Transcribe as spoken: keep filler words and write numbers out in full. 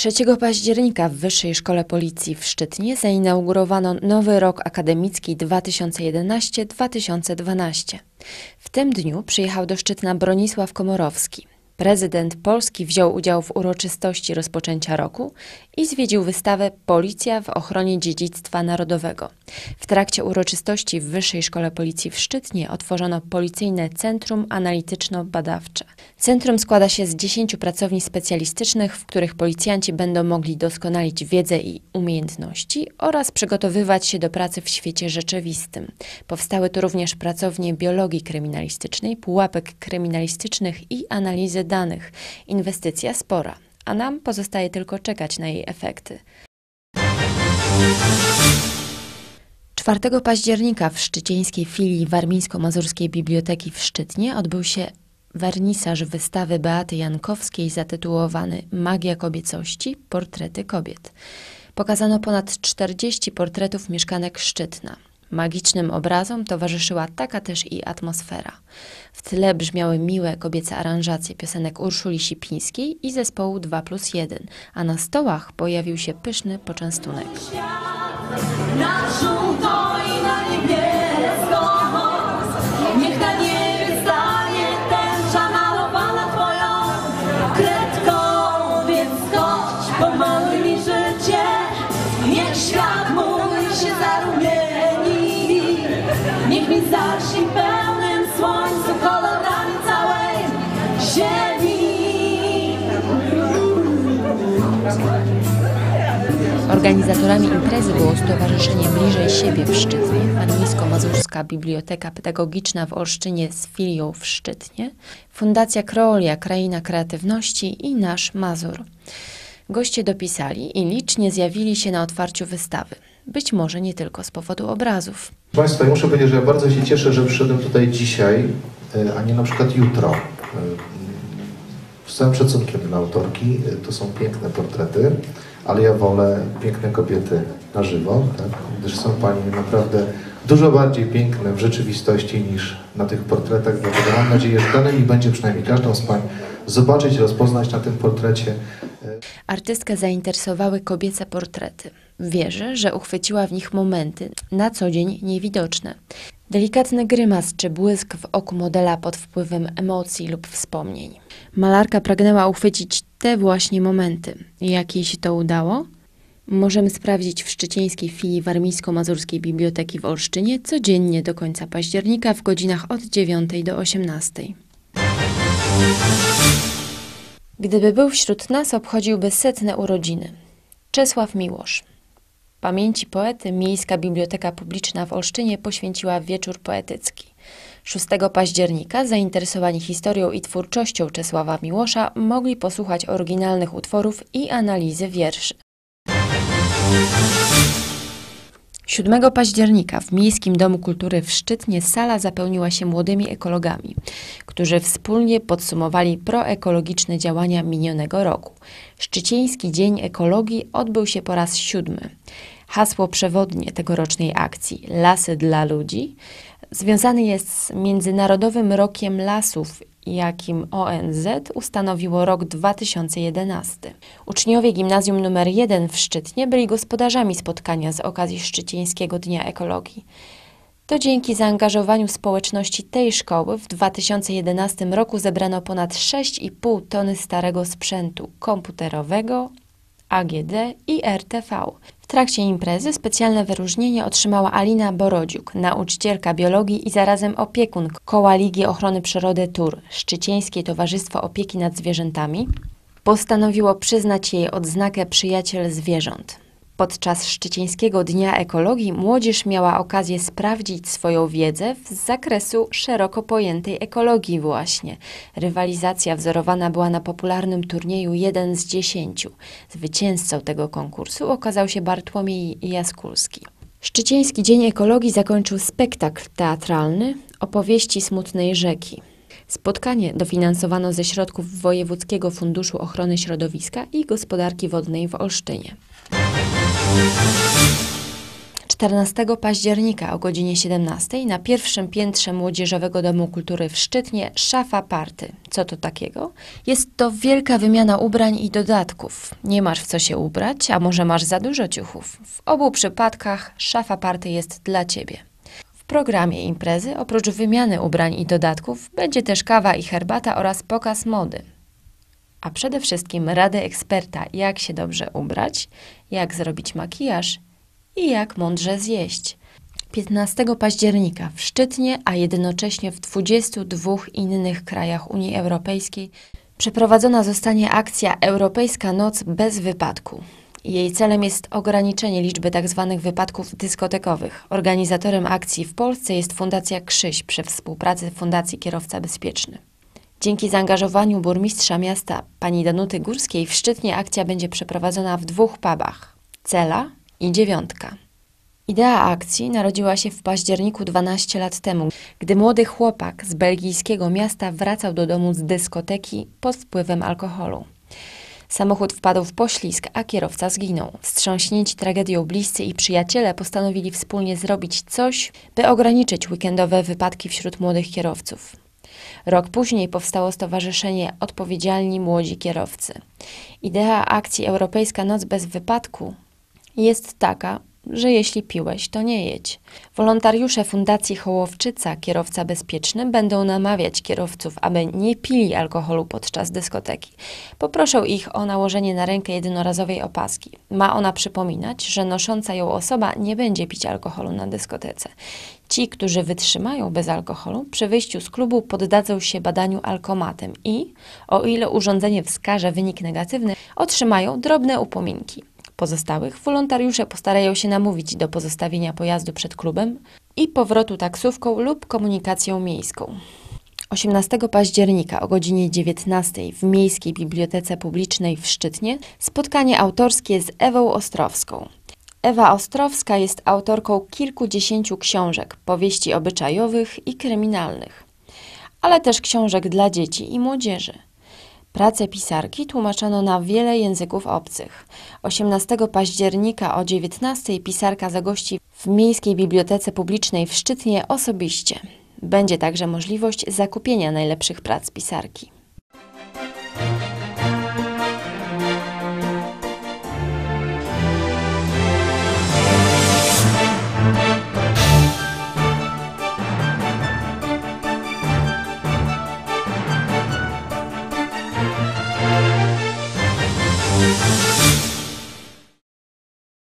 trzeciego października w Wyższej Szkole Policji w Szczytnie zainaugurowano nowy rok akademicki dwa tysiące jedenasty dwa tysiące dwanaście. W tym dniu przyjechał do Szczytna Bronisław Komorowski. Prezydent Polski wziął udział w uroczystości rozpoczęcia roku i zwiedził wystawę Policja w ochronie dziedzictwa narodowego. W trakcie uroczystości w Wyższej Szkole Policji w Szczytnie otworzono Policyjne Centrum Analityczno-Badawcze. Centrum składa się z dziesięciu pracowni specjalistycznych, w których policjanci będą mogli doskonalić wiedzę i umiejętności oraz przygotowywać się do pracy w świecie rzeczywistym. Powstały tu również pracownie biologii kryminalistycznej, pułapek kryminalistycznych i analizy danych. Inwestycja spora, a nam pozostaje tylko czekać na jej efekty. czwartego października w szczycieńskiej filii Warmińsko-Mazurskiej Biblioteki w Szczytnie odbył się wernisaż wystawy Beaty Jankowskiej zatytułowany Magia kobiecości – portrety kobiet. Pokazano ponad czterdzieści portretów mieszkanek Szczytna. Magicznym obrazom towarzyszyła taka też i atmosfera. W tle brzmiały miłe kobiece aranżacje piosenek Urszuli Sipińskiej i zespołu dwa plus jeden, a na stołach pojawił się pyszny poczęstunek. Na żółto i na niebiesko, niech na niebie stanie tęcza malowana twoją kredką, więc chodź, pomaluj mi życie, niech świat mój się zarumieni, niech mi zaśni pełnym słońcu kolorami całej ziemi. Organizatorami imprezy było Stowarzyszenie Bliżej Siebie w Szczytnie, Warmińsko-Mazurska Biblioteka Pedagogiczna w Olsztynie z filią w Szczytnie, Fundacja Kreolia Kraina Kreatywności i Nasz Mazur. Goście dopisali i licznie zjawili się na otwarciu wystawy. Być może nie tylko z powodu obrazów. Proszę Państwa, ja muszę powiedzieć, że ja bardzo się cieszę, że przyszedłem tutaj dzisiaj, a nie na przykład jutro. Z całym szacunkiem dla autorki, to są piękne portrety, ale ja wolę piękne kobiety na żywo, tak? Gdyż są Panie naprawdę dużo bardziej piękne w rzeczywistości niż na tych portretach, dlatego mam nadzieję, że dane mi będzie przynajmniej każdą z Pań zobaczyć, rozpoznać na tym portrecie. Artystkę zainteresowały kobiece portrety. Wierzę, że uchwyciła w nich momenty na co dzień niewidoczne. Delikatny grymas czy błysk w oku modela pod wpływem emocji lub wspomnień. Malarka pragnęła uchwycić te właśnie momenty. Jak jej się to udało? Możemy sprawdzić w szczycieńskiej filii Warmińsko-Mazurskiej Biblioteki w Olsztynie codziennie do końca października w godzinach od dziewiątej do osiemnastej. Gdyby był wśród nas, obchodziłby setne urodziny. Czesław Miłosz. Pamięci poety Miejska Biblioteka Publiczna w Olsztynie poświęciła wieczór poetycki. szóstego października zainteresowani historią i twórczością Czesława Miłosza mogli posłuchać oryginalnych utworów i analizy wierszy. siódmego października w Miejskim Domu Kultury w Szczytnie sala zapełniła się młodymi ekologami, którzy wspólnie podsumowali proekologiczne działania minionego roku. Szczycieński Dzień Ekologii odbył się po raz siódmy. Hasło przewodnie tegorocznej akcji Lasy dla ludzi związany jest z Międzynarodowym Rokiem Lasów, jakim O N Z ustanowiło rok dwa tysiące jedenasty. Uczniowie Gimnazjum numer jeden w Szczytnie byli gospodarzami spotkania z okazji Szczycieńskiego Dnia Ekologii. To dzięki zaangażowaniu społeczności tej szkoły w dwa tysiące jedenastym roku zebrano ponad sześć i pół tony starego sprzętu komputerowego, A G D i R T V. W trakcie imprezy specjalne wyróżnienie otrzymała Alina Borodziuk, nauczycielka biologii i zarazem opiekun Koła Ligi Ochrony Przyrody T U R, Szczycieńskie Towarzystwo Opieki nad Zwierzętami, postanowiło przyznać jej odznakę Przyjaciel Zwierząt. Podczas Szczycieńskiego Dnia Ekologii młodzież miała okazję sprawdzić swoją wiedzę z zakresu szeroko pojętej ekologii właśnie. Rywalizacja wzorowana była na popularnym turnieju jeden z dziesięciu. Zwycięzcą tego konkursu okazał się Bartłomiej Jaskulski. Szczycieński Dzień Ekologii zakończył spektakl teatralny Opowieści smutnej rzeki. Spotkanie dofinansowano ze środków Wojewódzkiego Funduszu Ochrony Środowiska i Gospodarki Wodnej w Olsztynie. czternastego października o godzinie siedemnastej na pierwszym piętrze Młodzieżowego Domu Kultury w Szczytnie szafa party. Co to takiego? Jest to wielka wymiana ubrań i dodatków. Nie masz w co się ubrać, a może masz za dużo ciuchów. W obu przypadkach szafa party jest dla Ciebie. W programie imprezy oprócz wymiany ubrań i dodatków będzie też kawa i herbata oraz pokaz mody. A przede wszystkim rady eksperta, jak się dobrze ubrać, jak zrobić makijaż i jak mądrze zjeść. piętnastego października w Szczytnie, a jednocześnie w dwudziestu dwóch innych krajach Unii Europejskiej przeprowadzona zostanie akcja Europejska Noc bez wypadku. Jej celem jest ograniczenie liczby tzw. wypadków dyskotekowych. Organizatorem akcji w Polsce jest Fundacja Krzyś przy współpracy Fundacji Kierowca Bezpieczny. Dzięki zaangażowaniu burmistrza miasta pani Danuty Górskiej w Szczytnie akcja będzie przeprowadzona w dwóch pubach – Cela i Dziewiątka. Idea akcji narodziła się w październiku dwanaście lat temu, gdy młody chłopak z belgijskiego miasta wracał do domu z dyskoteki pod wpływem alkoholu. Samochód wpadł w poślizg, a kierowca zginął. Wstrząśnięci tragedią bliscy i przyjaciele postanowili wspólnie zrobić coś, by ograniczyć weekendowe wypadki wśród młodych kierowców. Rok później powstało Stowarzyszenie Odpowiedzialni Młodzi Kierowcy. Idea akcji Europejska Noc bez wypadku jest taka, że jeśli piłeś, to nie jedź. Wolontariusze Fundacji Hołowczyca Kierowca Bezpieczny będą namawiać kierowców, aby nie pili alkoholu podczas dyskoteki. Poproszą ich o nałożenie na rękę jednorazowej opaski. Ma ona przypominać, że nosząca ją osoba nie będzie pić alkoholu na dyskotece. Ci, którzy wytrzymają bez alkoholu, przy wyjściu z klubu poddadzą się badaniu alkomatem i, o ile urządzenie wskaże wynik negatywny, otrzymają drobne upominki. Pozostałych wolontariusze postarają się namówić do pozostawienia pojazdu przed klubem i powrotu taksówką lub komunikacją miejską. osiemnastego października o godzinie dziewiętnastej w Miejskiej Bibliotece Publicznej w Szczytnie spotkanie autorskie z Ewą Ostrowską. Ewa Ostrowska jest autorką kilkudziesięciu książek, powieści obyczajowych i kryminalnych, ale też książek dla dzieci i młodzieży. Pracę pisarki tłumaczono na wiele języków obcych. osiemnastego października o dziewiętnastej pisarka zagości w Miejskiej Bibliotece Publicznej w Szczytnie osobiście. Będzie także możliwość zakupienia najlepszych prac pisarki.